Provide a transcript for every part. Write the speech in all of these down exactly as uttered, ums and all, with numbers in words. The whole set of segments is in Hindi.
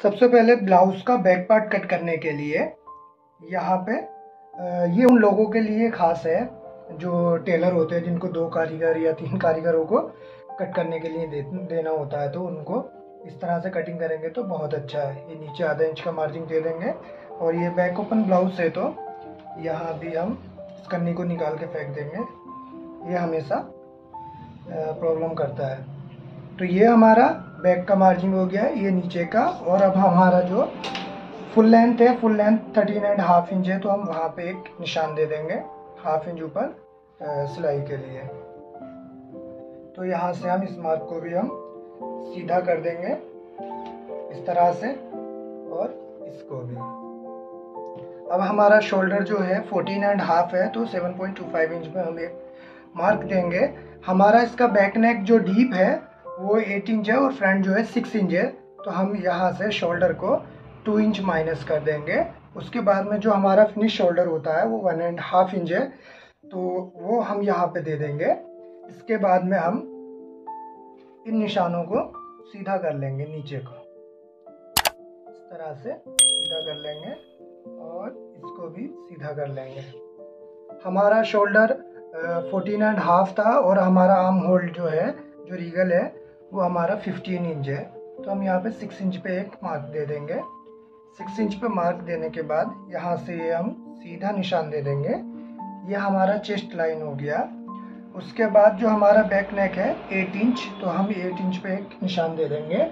सबसे पहले ब्लाउज का बैक पार्ट कट करने के लिए यहाँ पे ये उन लोगों के लिए खास है जो टेलर होते हैं, जिनको दो कारीगर या तीन कारीगरों को कट करने के लिए दे, देना होता है। तो उनको इस तरह से कटिंग करेंगे तो बहुत अच्छा है। ये नीचे आधा इंच का मार्जिन दे देंगे और ये बैक ओपन ब्लाउज है तो यहाँ भी हम इस कन्नी को निकाल के फेंक देंगे। ये हमेशा प्रॉब्लम करता है। तो ये हमारा बैक का मार्जिन हो गया है, ये नीचे का। और अब हमारा जो फुल लेंथ है, full length thirteen and half inch है, तो हम वहाँ पे एक निशान दे देंगे हाफ इंच ऊपर सिलाई के लिए। तो यहाँ से हम इस मार्क को भी हम सीधा कर देंगे इस तरह से, और इसको भी। अब हमारा शोल्डर जो है फोर्टीन एंड हाफ है, तो seven point two five inch में हम एक मार्क देंगे। हमारा इसका बैक नेक जो डीप है वो एट इंच है और फ्रंट जो है सिक्स इंच है, तो हम यहाँ से शोल्डर को टू इंच माइनस कर देंगे। उसके बाद में जो हमारा फिनिश शोल्डर होता है वो वन एंड हाफ इंच है, तो वो हम यहाँ पे दे देंगे। इसके बाद में हम इन निशानों को सीधा कर लेंगे, नीचे को इस तरह से सीधा कर लेंगे और इसको भी सीधा कर लेंगे। हमारा शोल्डर फोर्टीन एंड हाफ था और हमारा आर्म होल्ड जो है, जो रीगल है, वो हमारा फिफ्टीन इंच है, तो हम यहाँ पे सिक्स इंच पे एक मार्क दे देंगे। सिक्स इंच पे मार्क देने के बाद यहाँ से ये हम सीधा निशान दे देंगे। ये हमारा चेस्ट लाइन हो गया। उसके बाद जो हमारा बैक नेक है एट इंच, तो हम एट इंच पे एक निशान दे देंगे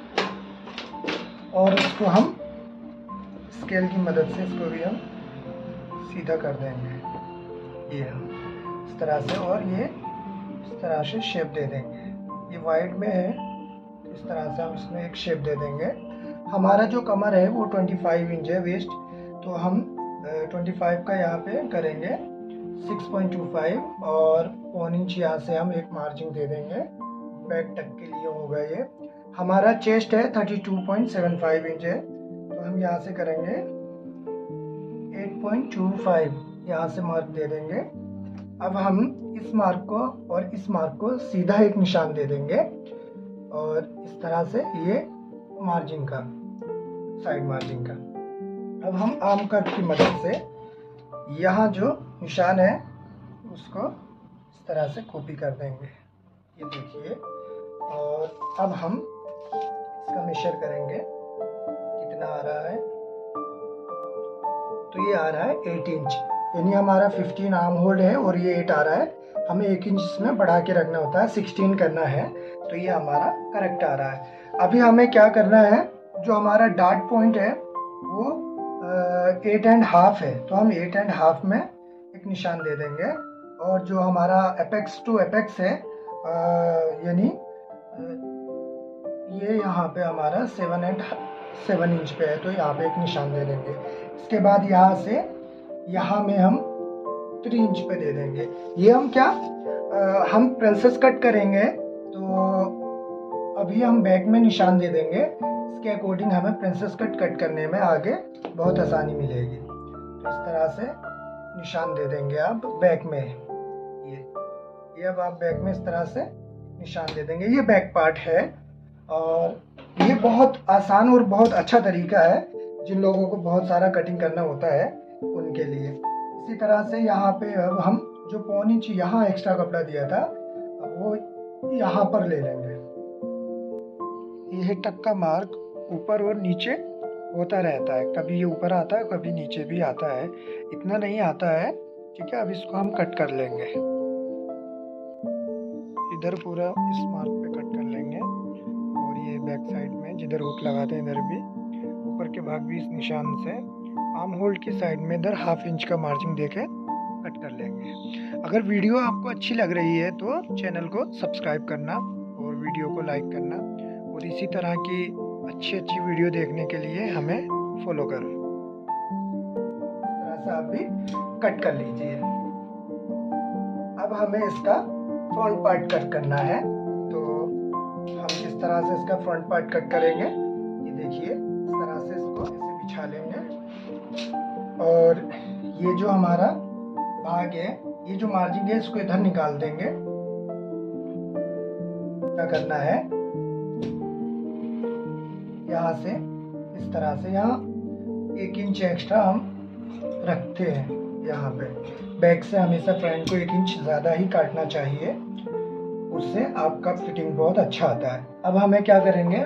और इसको हम स्केल की मदद से इसको भी हम सीधा कर देंगे, ये हम इस तरह से। और ये इस तरह से शेप दे देंगे। ये वाइड में है, इस तरह से हम इसमें एक शेप दे देंगे। हमारा जो कमर है वो पच्चीस इंच है वेस्ट, तो हम पच्चीस का यहाँ पे करेंगे सिक्स पॉइंट टू फाइव और वन इंच यहाँ से हम एक मार्जिन दे देंगे। बैक टक के लिए होगा ये। हमारा चेस्ट है thirty two point seven five inch है, तो हम यहाँ से करेंगे एट पॉइंट टू फाइव, यहाँ से मार्क दे देंगे। अब हम इस मार्क को और इस मार्क को सीधा एक निशान दे देंगे और इस तरह से ये मार्जिन का, साइड मार्जिन का। अब हम आर्म कट की मदद से यहाँ जो निशान है उसको इस तरह से कॉपी कर देंगे, ये देखिए। और अब हम इसका मेजर करेंगे कितना आ रहा है, तो ये आ रहा है एट इंच, यानी हमारा फिफ्टीन आर्म होल्ड है और ये एट आ रहा है। हमें एक इंच इसमें बढ़ा के रखना होता है, सिक्सटीन करना है, तो ये हमारा करेक्ट आ रहा है। अभी हमें क्या करना है, जो हमारा डार्ट पॉइंट है वो एट एंड हाफ है, तो हम एट एंड हाफ में एक निशान दे देंगे। और जो हमारा एपेक्स टू एपेक्स है, यानी ये यहाँ पे हमारा सेवन एंड सेवन इंच पे है, तो यहाँ पे एक निशान दे देंगे। इसके बाद यहाँ से यहाँ में हम थ्री इंच पे दे देंगे। ये हम क्या आ, हम प्रिंसेस कट करेंगे, तो अभी हम बैक में निशान दे देंगे। इसके अकॉर्डिंग हमें प्रिंसेस कट कट करने में आगे बहुत आसानी मिलेगी। तो इस तरह से निशान दे देंगे आप बैक में। ये ये अब आप बैक में इस तरह से निशान दे देंगे। ये बैक पार्ट है और ये बहुत आसान और बहुत अच्छा तरीका है जिन लोगों को बहुत सारा कटिंग करना होता है उनके लिए। इसी तरह से यहाँ पे अब हम जो पौन इंच यहाँ एक्स्ट्रा कपड़ा दिया था वो यहाँ पर ले लेंगे। यह टक का मार्क ऊपर और नीचे होता रहता है, कभी ये ऊपर आता है कभी नीचे भी आता है, इतना नहीं आता है, ठीक है। अब इसको हम कट कर लेंगे, इधर पूरा इस मार्क पे कट कर लेंगे और ये बैक साइड में जिधर हुक लगाते हैं इधर भी, ऊपर के भाग भी इस निशान से आर्म होल्ड की साइड में इधर हाफ इंच का मार्जिन देके कट कर लेंगे। अगर वीडियो आपको अच्छी लग रही है तो चैनल को सब्सक्राइब करना और वीडियो को लाइक करना, और इसी तरह की अच्छी अच्छी वीडियो देखने के लिए हमें फॉलो करो। इस तरह से आप भी कट कर लीजिए। अब हमें इसका फ्रंट पार्ट कट करना है, तो हम इस तरह से इसका फ्रंट पार्ट कट करेंगे। ये देखिए, इस तरह से इसको ऐसे बिछा लेंगे और ये जो हमारा भाग है, ये जो मार्जिन है, इसको इधर निकाल देंगे। क्या करना है, यहाँ से इस तरह से यहाँ एक इंच एक्स्ट्रा हम रखते हैं। यहाँ पे बैक से हमेशा फ्रंट को एक इंच ज़्यादा ही काटना चाहिए, उससे आपका फिटिंग बहुत अच्छा आता है। अब हमें क्या करेंगे,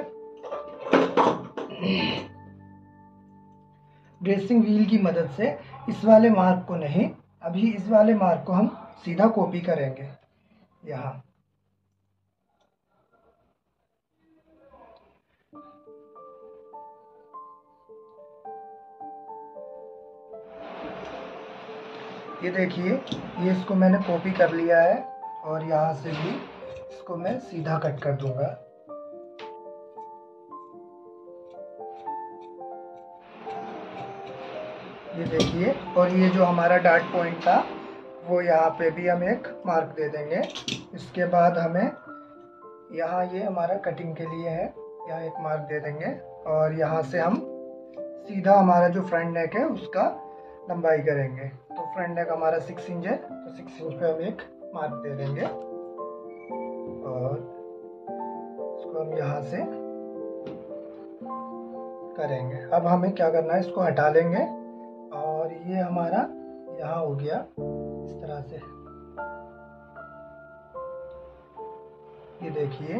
ड्रेसिंग व्हील की मदद से इस वाले मार्क को नहीं, अभी इस वाले मार्क को हम सीधा कॉपी करेंगे। यहाँ ये देखिए, ये इसको मैंने कॉपी कर लिया है और यहाँ से भी इसको मैं सीधा कट कर दूंगा। ये देखिए, और ये जो हमारा डार्ट पॉइंट था वो यहाँ पे भी हम एक मार्क दे देंगे। इसके बाद हमें यहाँ ये हमारा कटिंग के लिए है, यहाँ एक मार्क दे देंगे और यहाँ से हम सीधा हमारा जो फ्रंट नेक है उसका लंबाई करेंगे। तो फ्रंट नेक हमारा सिक्स इंच है, तो सिक्स इंच पे हम एक मार्क दे देंगे और इसको हम यहाँ से करेंगे। अब हमें क्या करना है, इसको हटा लेंगे और ये हमारा यहाँ हो गया इस तरह से। ये देखिए,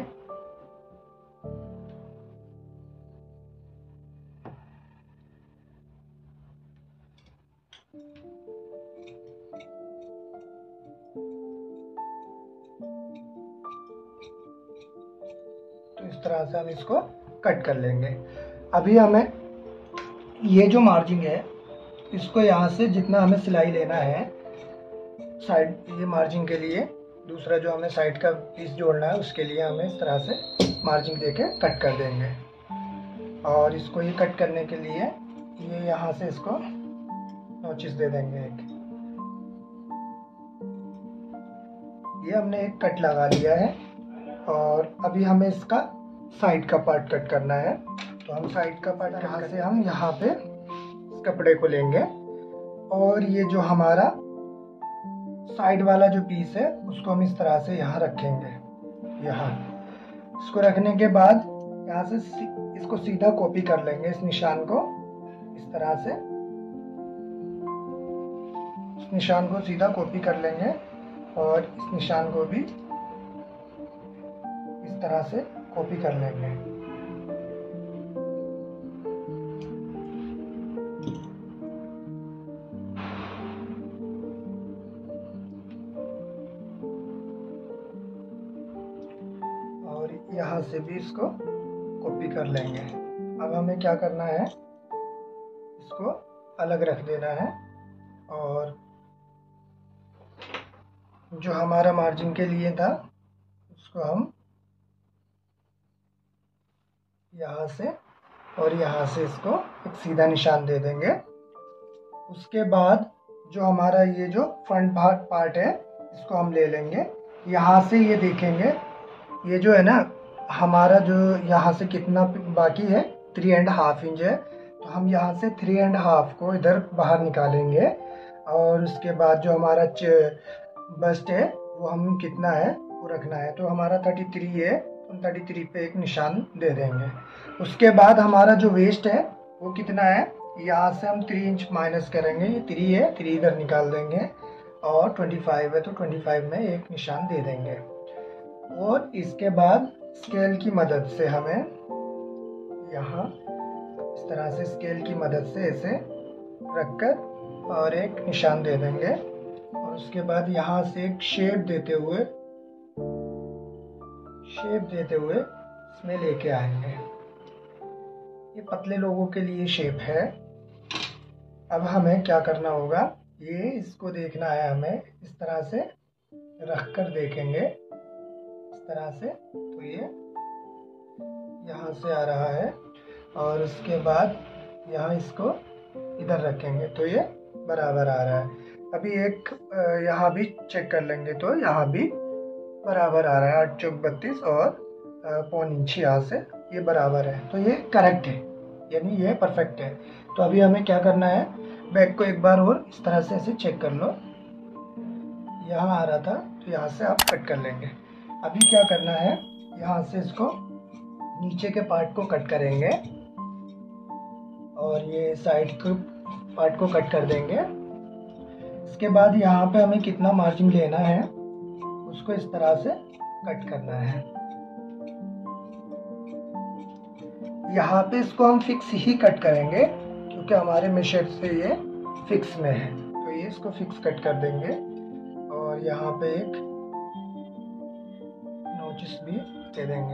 तो इस तरह से हम इसको कट कर लेंगे। अभी हमें ये जो मार्जिन है इसको यहाँ से जितना हमें सिलाई लेना है साइड, ये मार्जिन के लिए, दूसरा जो हमें साइड का पीस जोड़ना है उसके लिए हमें इस तरह से मार्जिन देके कट कर देंगे। और इसको ये कट करने के लिए ये यहाँ से इसको नोचिस दे देंगे एक। ये हमने एक कट लगा लिया है और अभी हमें इसका साइड का पार्ट कट करना है। तो हम साइड का पार्ट यहाँ से हम यहाँ पे इस कपड़े को लेंगे और ये जो हमारा साइड वाला जो पीस है उसको हम इस तरह से यहाँ रखेंगे। यहाँ इसको रखने के बाद यहाँ से इसको सीधा कॉपी कर लेंगे, इस निशान को इस तरह से, इस निशान को सीधा कॉपी कर लेंगे और इस निशान को भी इस तरह से कॉपी कर लेंगे। और यहाँ से भी इसको कॉपी कर लेंगे। अब हमें क्या करना है, इसको अलग रख देना है और जो हमारा मार्जिन के लिए था उसको हम यहाँ से और यहाँ से इसको एक सीधा निशान दे देंगे। उसके बाद जो हमारा ये जो फ्रंट पार्ट है इसको हम ले लेंगे। यहाँ से ये देखेंगे, ये जो है ना हमारा जो यहाँ से कितना बाकी है, थ्री एंड हाफ इंच है। तो हम यहाँ से थ्री एंड हाफ को इधर बाहर निकालेंगे और उसके बाद जो हमारा बस्ट है वो हम कितना है वो रखना है। तो हमारा थर्टी थ्री है, तो थर्टी थ्री पे एक निशान दे देंगे। उसके बाद हमारा जो वेस्ट है वो कितना है, यहाँ से हम थ्री इंच माइनस करेंगे। ये थ्री है, थ्री इधर निकाल देंगे और ट्वेंटी फाइव है तो ट्वेंटी फाइव में एक निशान दे देंगे। और इसके बाद स्केल की मदद से हमें यहाँ इस तरह से स्केल की मदद से ऐसे रखकर और एक निशान दे देंगे। और उसके बाद यहाँ से एक शेप देते हुए शेप देते हुए इसमें लेके आएंगे। ये पतले लोगों के लिए शेप है। अब हमें क्या करना होगा, ये इसको देखना है, हमें इस तरह से रख कर देखेंगे इस तरह से। तो ये यहाँ से आ रहा है और उसके बाद यहाँ इसको इधर रखेंगे तो ये बराबर आ रहा है। अभी एक यहाँ भी चेक कर लेंगे तो यहाँ भी बराबर आ रहा है, आठ चौक बत्तीस और पौन इंच यहाँ से ये बराबर है। तो ये करेक्ट है, यानी ये परफेक्ट है। तो अभी हमें क्या करना है, बैक को एक बार और इस तरह से ऐसे चेक कर लो। यहाँ आ रहा था तो यहाँ से आप कट कर लेंगे। अभी क्या करना है, यहाँ से इसको नीचे के पार्ट को कट करेंगे और ये साइड के पार्ट को कट कर देंगे। इसके बाद यहाँ पे हमें कितना मार्जिन लेना है उसको इस तरह से कट करना है। यहाँ पे इसको हम फिक्स ही कट करेंगे क्योंकि हमारे मेशर से ये फिक्स में है, तो ये इसको फिक्स कट कर देंगे। और यहाँ पे एक नोचिस भी दे देंगे,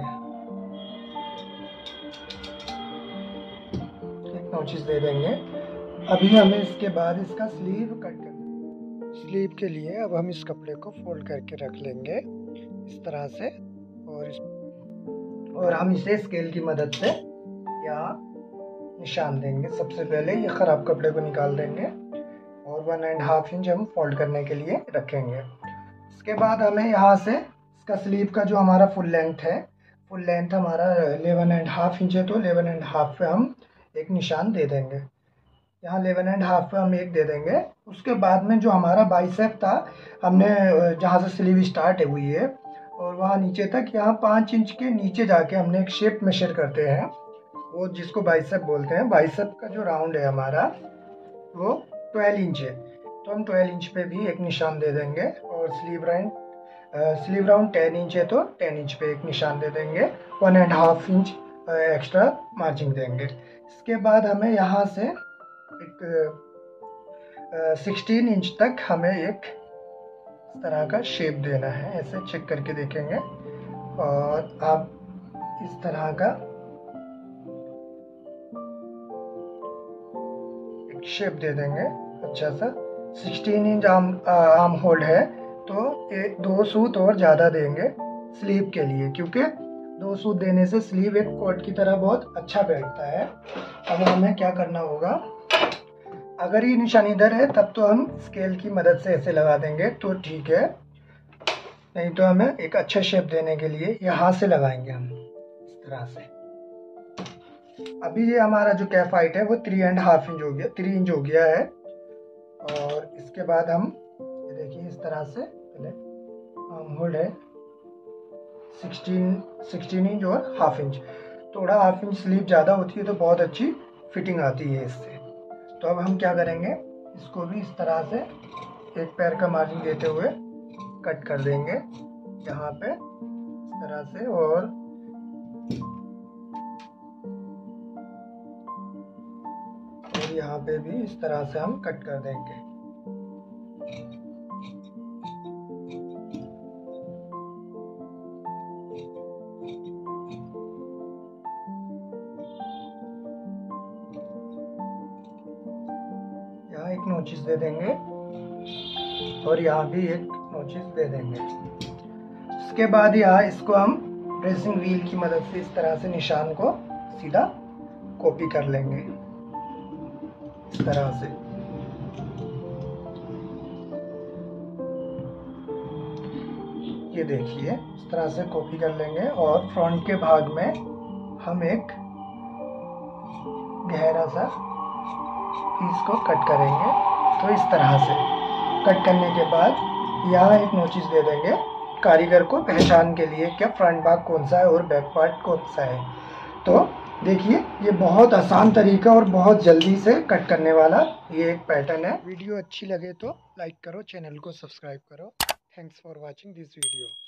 एक नोचिस दे देंगे। अभी हमें इसके बाद इसका स्लीव कट करना। स्लीव के लिए अब हम इस कपड़े को फोल्ड करके रख लेंगे इस तरह से, और इस और हम इसे स्केल की मदद से यहाँ निशान देंगे। सबसे पहले ये खराब कपड़े को निकाल देंगे और वन एंड हाफ इंच हम फोल्ड करने के लिए रखेंगे। इसके बाद हमें यहाँ से इसका स्लीव का जो हमारा फुल लेंथ है, फुल लेंथ हमारा इलेवन एंड हाफ इंच है, तो इलेवन एंड हाफ पे हम एक निशान दे देंगे। यहाँ इलेवन एंड हाफ पे हम एक दे देंगे। उसके बाद में जो हमारा बाइसेप था, हमने जहाँ से स्लीव स्टार्ट हुई है और वहाँ नीचे तक, यहाँ पाँच इंच के नीचे जाके हमने एक शेप मेजर करते हैं, वो जिसको बाइसेप बोलते हैं। बाइसेप का जो राउंड है हमारा वो ट्वेल्व इंच है, तो हम ट्वेल्व इंच पे भी एक निशान दे देंगे। और sleeve round sleeve round ten inch है, तो टेन इंच पे एक निशान दे देंगे। One and half inch extra margin देंगे। इसके बाद हमें यहाँ से एक सिक्सटीन इंच तक हमें एक इस तरह का शेप देना है। ऐसे चेक करके देखेंगे और आप इस तरह का एक शेप दे देंगे अच्छा सा। Sixteen inch arm arm hold है, तो एक दो सूत और ज़्यादा देंगे स्लीव के लिए, क्योंकि दो सूत देने से स्लीव एक कोट की तरह बहुत अच्छा बैठता है। अब हमें क्या करना होगा, अगर ये निशान इधर है तब तो हम स्केल की मदद से ऐसे लगा देंगे तो ठीक है, नहीं तो हमें एक अच्छा शेप देने के लिए यहाँ से लगाएंगे हम इस तरह से। अभी ये हमारा जो कैफ हाइट है वो थ्री एंड हाफ इंच हो गया, थ्री इंच हो गया है। और इसके बाद हम ये देखिए इस तरह से पहले आर्म होल्ड है सिक्सटीन सिक्सटीन इंच और हाफ इंच, थोड़ा हाफ इंच स्लीव ज़्यादा होती है तो बहुत अच्छी फिटिंग आती है इससे। तो अब हम क्या करेंगे, इसको भी इस तरह से एक पैर का मार्जिन देते हुए कट कर देंगे यहाँ पे इस तरह से, और और यहाँ पे भी इस तरह से हम कट कर देंगे। यहाँ एक नोचिस दे देंगे और यहाँ भी एक नोचिस दे देंगे। इसके बाद यहाँ इसको हम ड्रेसिंग व्हील की मदद से इस तरह से निशान को सीधा कॉपी कर लेंगे इस तरह से। ये देखिए इस तरह से कॉपी कर लेंगे और फ्रंट के भाग में हम एक गहरा सा पीस को कट करेंगे। तो इस तरह से कट करने के बाद यहाँ एक नोचिस दे देंगे कारीगर को पहचान के लिए क्या फ्रंट भाग कौन सा है और बैक पार्ट कौन सा है। तो देखिए ये बहुत आसान तरीका और बहुत जल्दी से कट करने वाला ये एक पैटर्न है। वीडियो अच्छी लगे तो लाइक करो, चैनल को सब्सक्राइब करो। Thanks for watching this video.